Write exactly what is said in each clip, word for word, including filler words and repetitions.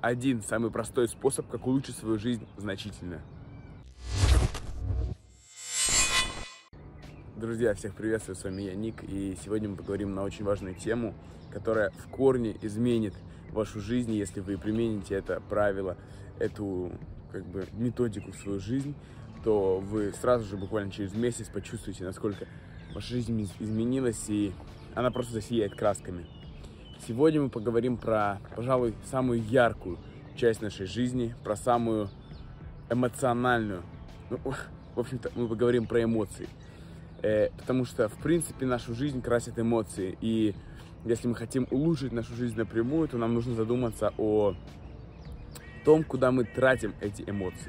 один самый простой способ, как улучшить свою жизнь значительно. Друзья, всех приветствую, с вами я, Ник, и сегодня мы поговорим на очень важную тему, которая в корне изменит вашу жизнь, если вы примените это правило, эту как бы методику в свою жизнь, то вы сразу же, буквально через месяц, почувствуете, насколько ваша жизнь изменилась, и она просто засияет красками. Сегодня мы поговорим про, пожалуй, самую яркую часть нашей жизни, про самую эмоциональную. Ну, в общем-то, мы поговорим про эмоции. Э, потому что, в принципе, нашу жизнь красят эмоции. И если мы хотим улучшить нашу жизнь напрямую, то нам нужно задуматься о том, куда мы тратим эти эмоции.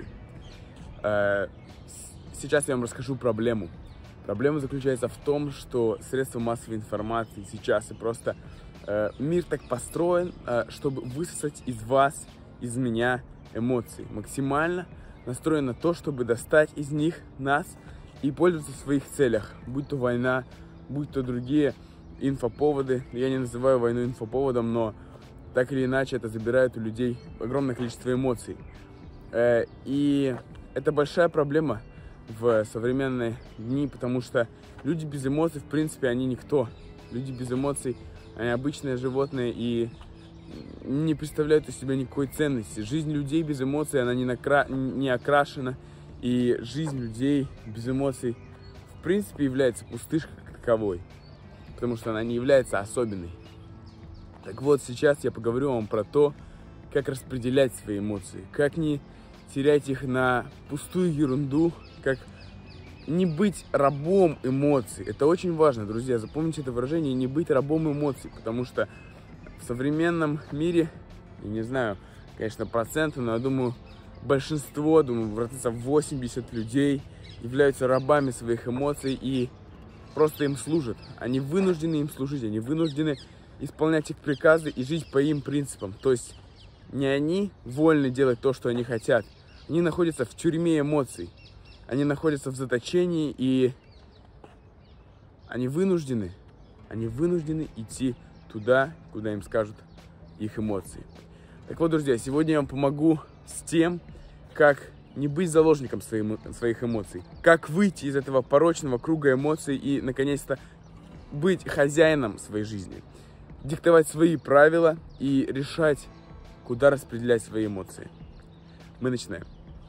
Э, сейчас я вам расскажу проблему. Проблема заключается в том, что средства массовой информации сейчас и просто э, мир так построен, э, чтобы высосать из вас, из меня эмоции. Максимально настроен на то, чтобы достать из них нас и пользоваться в своих целях. Будь то война, будь то другие инфоповоды. Я не называю войну инфоповодом, но так или иначе это забирает у людей огромное количество эмоций. Э, и это большая проблема в современные дни, потому что люди без эмоций, в принципе, они никто. Люди без эмоций, они обычные животные и не представляют из себя никакой ценности. Жизнь людей без эмоций, она не, накра... не окрашена, и жизнь людей без эмоций, в принципе, является пустышкой как таковой, потому что она не является особенной. Так вот, сейчас я поговорю вам про то, как распределять свои эмоции, как не терять их на пустую ерунду, как не быть рабом эмоций. Это очень важно, друзья, запомните это выражение, не быть рабом эмоций, потому что в современном мире, я не знаю, конечно, проценты, но я думаю, большинство, думаю, процентов восемьдесят людей являются рабами своих эмоций и просто им служат. Они вынуждены им служить, они вынуждены исполнять их приказы и жить по им принципам. То есть не они вольны делать то, что они хотят. Они находятся в тюрьме эмоций. Они находятся в заточении, и они вынуждены, они вынуждены идти туда, куда им скажут их эмоции. Так вот, друзья, сегодня я вам помогу с тем, как не быть заложником своих эмоций, как выйти из этого порочного круга эмоций и, наконец-то, быть хозяином своей жизни, диктовать свои правила и решать, куда распределять свои эмоции. Мы начинаем.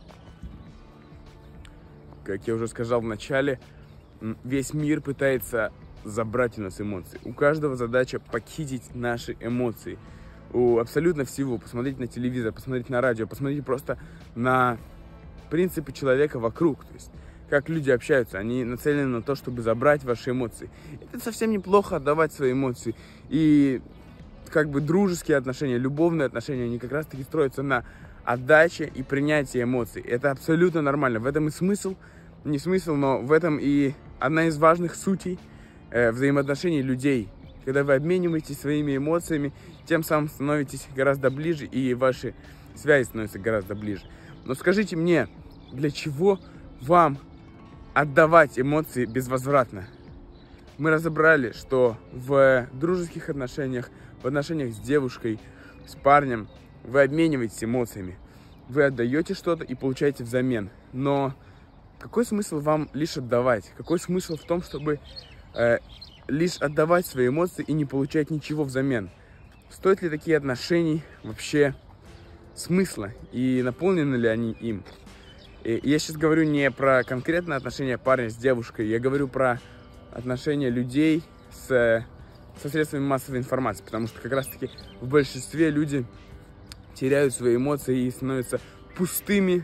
Как я уже сказал в начале, весь мир пытается забрать у нас эмоции. У каждого задача похитить наши эмоции. У абсолютно всего. Посмотрите на телевизор, посмотрите на радио, посмотрите просто на принципы человека вокруг. То есть, как люди общаются. Они нацелены на то, чтобы забрать ваши эмоции. Это совсем неплохо отдавать свои эмоции. И как бы дружеские отношения, любовные отношения, они как раз-таки строятся на отдаче и принятии эмоций. Это абсолютно нормально. В этом и смысл. Не смысл, но в этом и одна из важных сутей э, взаимоотношений людей. Когда вы обмениваетесь своими эмоциями, тем самым становитесь гораздо ближе, и ваши связи становятся гораздо ближе. Но скажите мне, для чего вам отдавать эмоции безвозвратно? Мы разобрали, что в дружеских отношениях, в отношениях с девушкой, с парнем, вы обмениваетесь эмоциями. Вы отдаете что-то и получаете взамен. Но какой смысл вам лишь отдавать? Какой смысл в том, чтобы э, лишь отдавать свои эмоции и не получать ничего взамен? Стоят ли такие отношения вообще смысла? И наполнены ли они им? И я сейчас говорю не про конкретные отношения парня с девушкой. Я говорю про отношения людей с, со средствами массовой информации. Потому что как раз-таки в большинстве люди теряют свои эмоции и становятся пустыми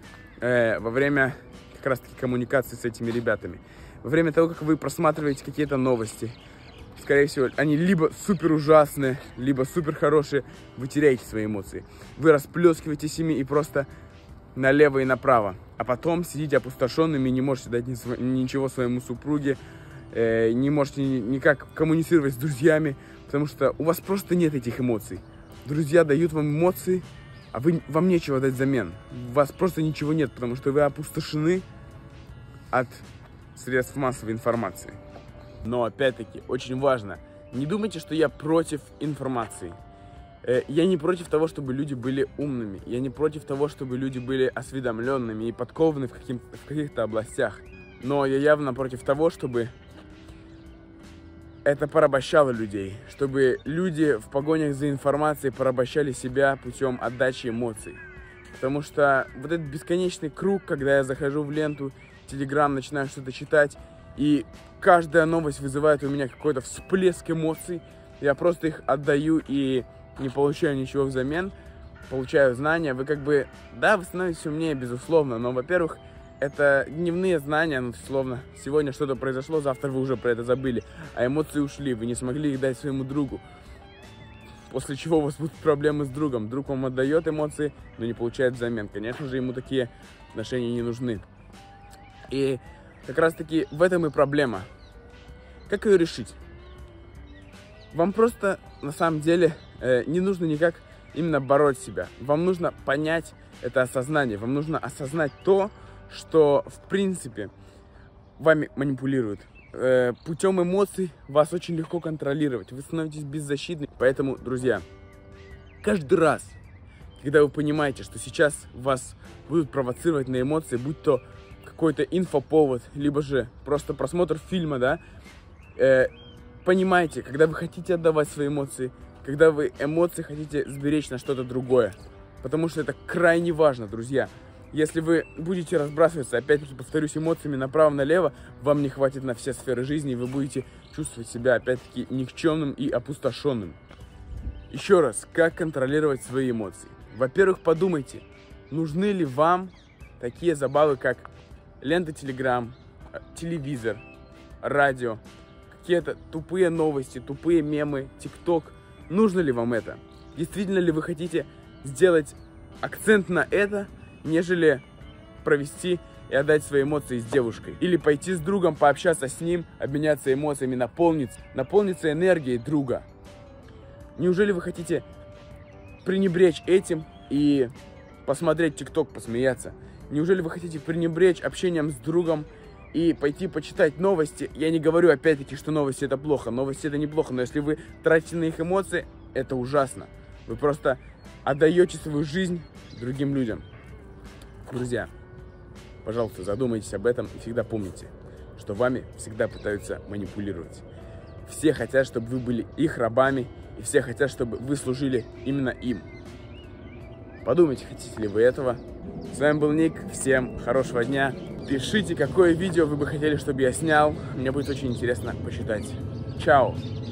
э, во время как раз таки коммуникации с этими ребятами. Во время того, как вы просматриваете какие-то новости, скорее всего, они либо супер ужасные, либо супер хорошие, вы теряете свои эмоции. Вы расплескиваетесь ими и просто налево и направо. А потом сидите опустошенными, не можете дать ничего своему супруге, э, не можете никак коммуницировать с друзьями, потому что у вас просто нет этих эмоций. Друзья дают вам эмоции, а вы, вам нечего дать взамен. У вас просто ничего нет, потому что вы опустошены от средств массовой информации. Но опять-таки, очень важно, не думайте, что я против информации. Я не против того, чтобы люди были умными. Я не против того, чтобы люди были осведомленными и подкованы в, каким, в каких-то областях. Но я явно против того, чтобы это порабощало людей. Чтобы люди в погонях за информацией порабощали себя путем отдачи эмоций. Потому что вот этот бесконечный круг, когда я захожу в ленту, Telegram, начинаю что-то читать, и каждая новость вызывает у меня какой-то всплеск эмоций. Я просто их отдаю и не получаю ничего взамен, получаю знания. Вы как бы, да, вы становитесь умнее, безусловно, но, во-первых, это дневные знания, ну, словно сегодня что-то произошло, завтра вы уже про это забыли, а эмоции ушли, вы не смогли их дать своему другу. После чего у вас будут проблемы с другом. Друг вам отдает эмоции, но не получает взамен. Конечно же, ему такие отношения не нужны. И как раз таки в этом и проблема. Как ее решить? Вам просто, на самом деле, э, не нужно никак именно бороть себя. Вам нужно понять это осознание. Вам нужно осознать то, что, в принципе, вами манипулируют. Э, путем эмоций вас очень легко контролировать. Вы становитесь беззащитны. Поэтому, друзья, каждый раз, когда вы понимаете, что сейчас вас будут провоцировать на эмоции, будь то какой-то инфоповод, либо же просто просмотр фильма, да, э, понимаете, когда вы хотите отдавать свои эмоции, когда вы эмоции хотите сберечь на что-то другое. Потому что это крайне важно, друзья. Если вы будете разбрасываться, опять-таки, повторюсь, эмоциями направо-налево, вам не хватит на все сферы жизни, и вы будете чувствовать себя, опять-таки, никчемным и опустошенным. Еще раз, как контролировать свои эмоции? Во-первых, подумайте, нужны ли вам такие забавы, как лента Telegram, телевизор, радио, какие-то тупые новости, тупые мемы, ТикТок. Нужно ли вам это? Действительно ли вы хотите сделать акцент на это, нежели провести и отдать свои эмоции с девушкой? Или пойти с другом, пообщаться с ним, обменяться эмоциями, наполниться, наполниться энергией друга? Неужели вы хотите пренебречь этим и посмотреть ТикТок, посмеяться? Неужели вы хотите пренебречь общением с другом и пойти почитать новости? Я не говорю, опять-таки, что новости это плохо. Новости это неплохо, но если вы тратите на их эмоции, это ужасно. Вы просто отдаете свою жизнь другим людям. Друзья, пожалуйста, задумайтесь об этом и всегда помните, что вами всегда пытаются манипулировать. Все хотят, чтобы вы были их рабами, и все хотят, чтобы вы служили именно им. Подумайте, хотите ли вы этого. С вами был Ник. Всем хорошего дня. Пишите, какое видео вы бы хотели, чтобы я снял. Мне будет очень интересно почитать. Чао!